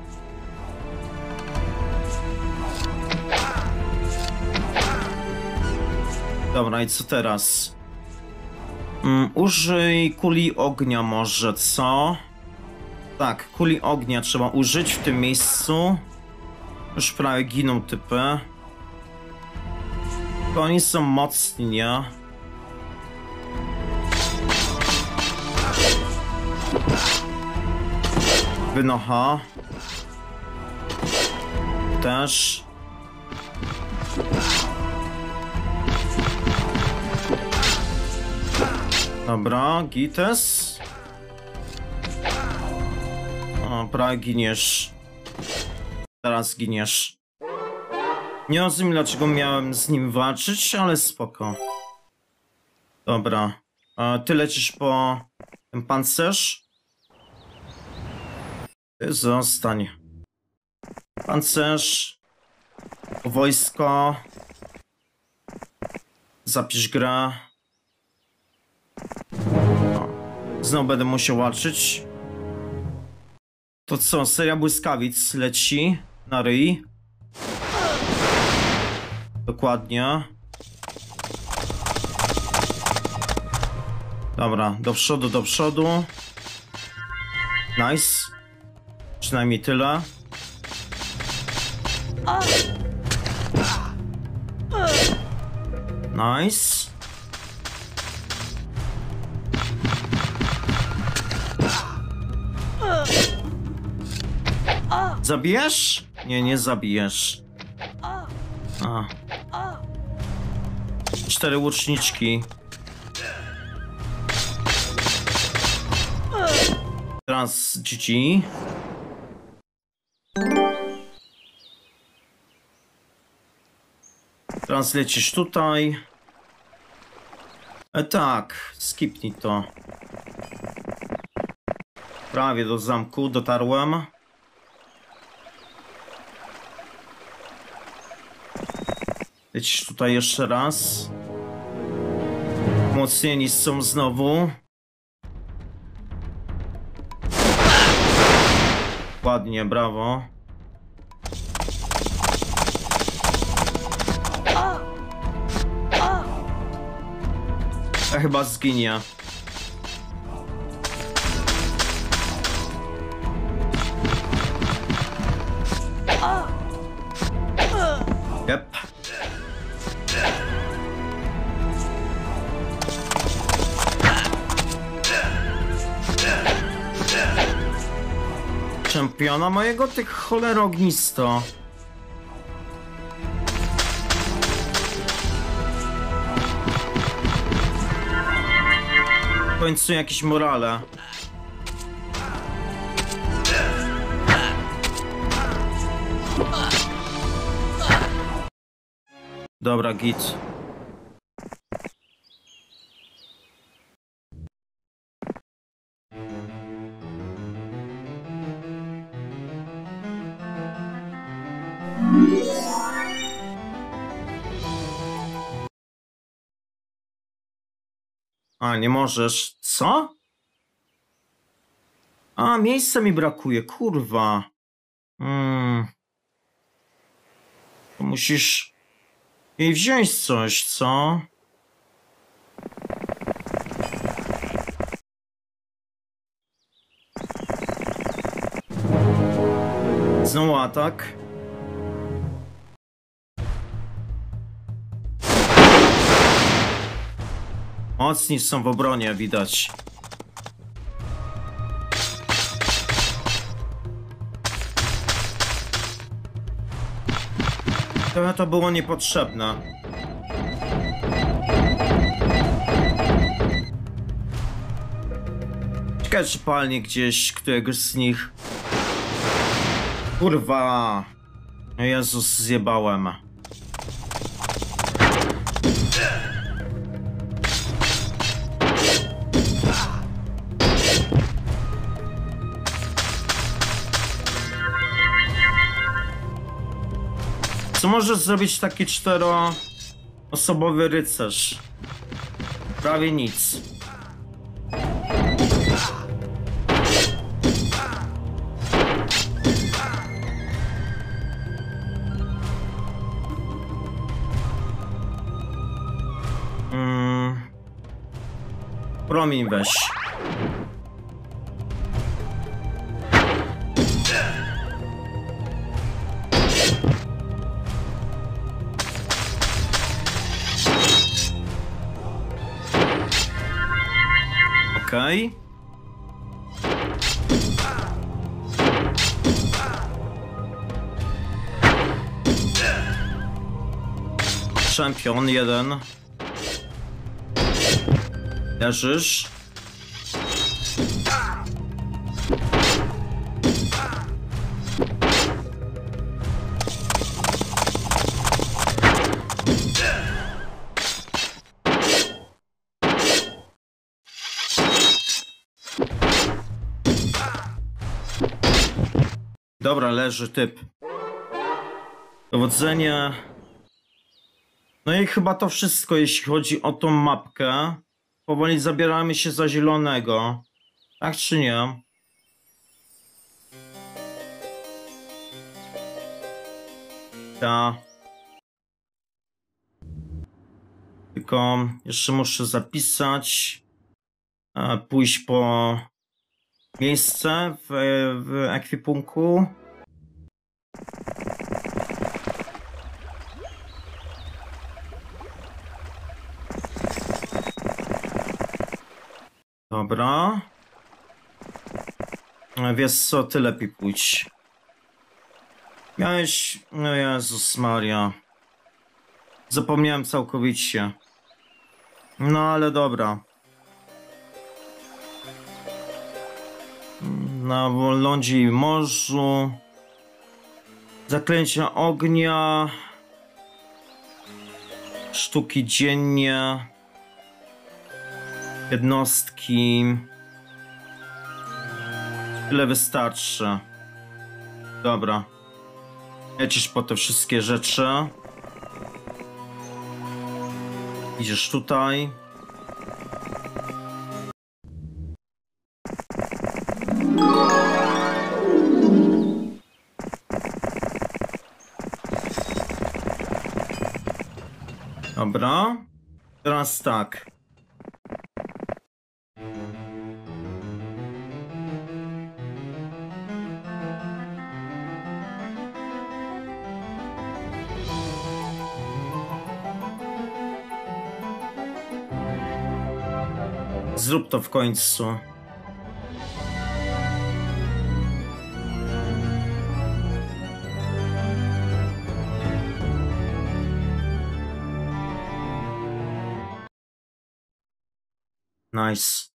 Dobra, i co teraz? Um, użyj kuli ognia może, co? Tak, kuli ognia trzeba użyć w tym miejscu. Już prawie giną typy. To oni są mocni, nie? Wynocha. Też. Dobra, Gites. O, prawie giniesz. Teraz giniesz. Nie rozumiem, dlaczego miałem z nim walczyć, ale spoko. Dobra. A ty lecisz po ten pancerz. Ty zostań. Pancerz. Wojsko. Zapisz grę. O. Znowu będę musiał walczyć. To co, seria błyskawic leci na ryj. Dokładnie. Dobra, do przodu, do przodu. Nice. Przynajmniej tyle. Nice. Zabijesz? Nie, nie zabijesz. A. Cztery łuczniczki. Teraz G G. Teraz lecisz tutaj. E, tak, skipnij to. Prawie do zamku dotarłem. Lecisz tutaj jeszcze raz. Mocnieni są znowu. Ładnie, brawo. Ja chyba zginie. Yep. Czempiona mojego, tych cholera ognisto. W końcu jakieś morale. Dobra, git. A, nie możesz. Co? A, miejsca mi brakuje, kurwa. Hmm. To musisz jej wziąć coś, co? Znowu atak. Mocni są w obronie, widać. To, to było niepotrzebne. Ciekawe, czy palnie gdzieś któregoś z nich. Kurwa. Jezus, zjebałem. Co możesz zrobić taki czteroosobowy rycerz? Prawie nic. Hmm. Promień weź. Okej. Okay. Champion jeden. Leżysz. Dobra, leży typ. Dowodzenie. No i chyba to wszystko, jeśli chodzi o tą mapkę. Powoli zabieramy się za zielonego. Tak czy nie? Ta. Tylko jeszcze muszę zapisać. Pójść po miejsce w, w ekwipunku. Dobra. Wiesz co, ty lepiej pójdź. Miałeś... No Jezus Maria. Zapomniałem całkowicie. No ale dobra. Na lądzie i morzu. Zaklęcia ognia. Sztuki dziennie. Jednostki. Tyle wystarczy. Dobra. Lecisz po te wszystkie rzeczy. Idziesz tutaj. Dobra. Teraz tak. Zrób to w końcu. Nice.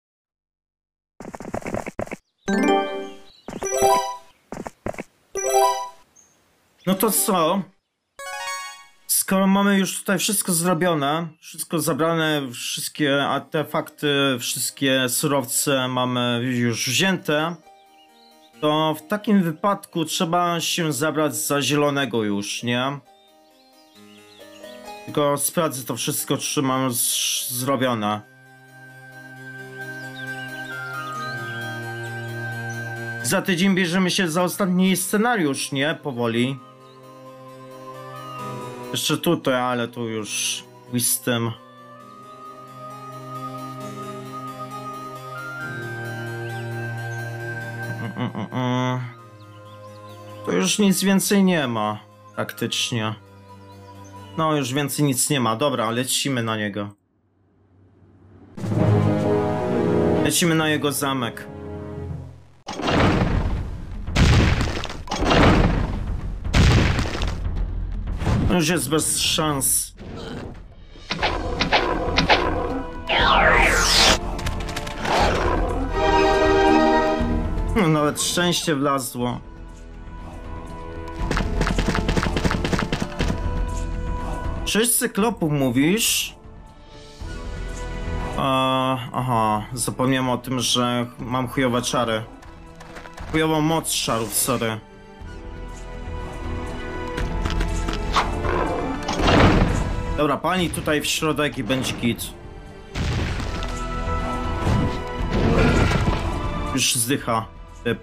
No to co? skoro mamy już tutaj wszystko zrobione, wszystko zabrane, wszystkie artefakty, wszystkie surowce mamy już wzięte, to w takim wypadku trzeba się zabrać za zielonego już, nie? Tylko sprawdzę to wszystko, czy mam zrobione. Za tydzień bierzemy się za ostatni scenariusz, nie? Powoli. Jeszcze tutaj, ale tu już wisdom. Mm, mm, mm. To już nic więcej nie ma, praktycznie. No, już więcej nic nie ma. Dobra, lecimy na niego. Lecimy na jego zamek. Już jest bez szans. Nawet szczęście wlazło. Sześć cyklopów mówisz? Eee, aha, zapomniałem o tym, że mam chujowe czary. Chujową moc czarów, sorry. Dobra, pani tutaj w środek i będzie git. Już zdycha typ.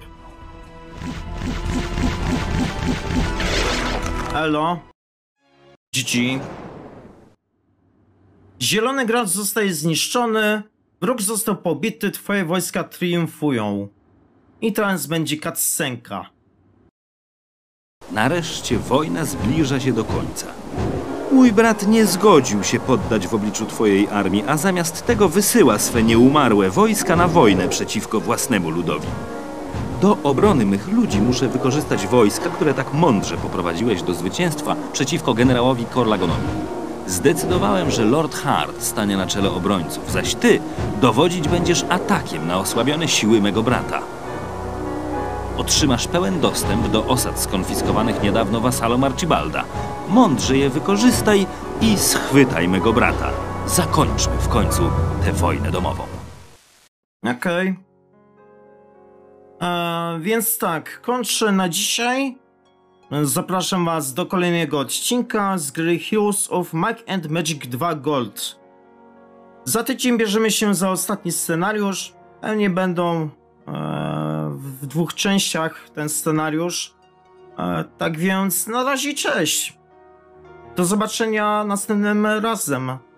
Elo. G G. Zielony grad zostaje zniszczony. Wróg został pobity, twoje wojska triumfują. I teraz będzie cutscenka. Nareszcie wojna zbliża się do końca. Mój brat nie zgodził się poddać w obliczu twojej armii, a zamiast tego wysyła swe nieumarłe wojska na wojnę przeciwko własnemu ludowi. Do obrony mych ludzi muszę wykorzystać wojska, które tak mądrze poprowadziłeś do zwycięstwa przeciwko generałowi Korlagonowi. Zdecydowałem, że Lord Hard stanie na czele obrońców, zaś ty dowodzić będziesz atakiem na osłabione siły mego brata. Otrzymasz pełen dostęp do osad skonfiskowanych niedawno wasalom Archibalda. Mądrze je wykorzystaj i schwytaj mego brata. Zakończmy w końcu tę wojnę domową. Okej. Okay. Eee, więc tak, kończę na dzisiaj. Zapraszam was do kolejnego odcinka z gry Heroes of Might and Magic dwa Gold. Za tydzień bierzemy się za ostatni scenariusz. Pewnie będą e, w dwóch częściach ten scenariusz. E, tak więc na razie cześć. Do zobaczenia następnym razem.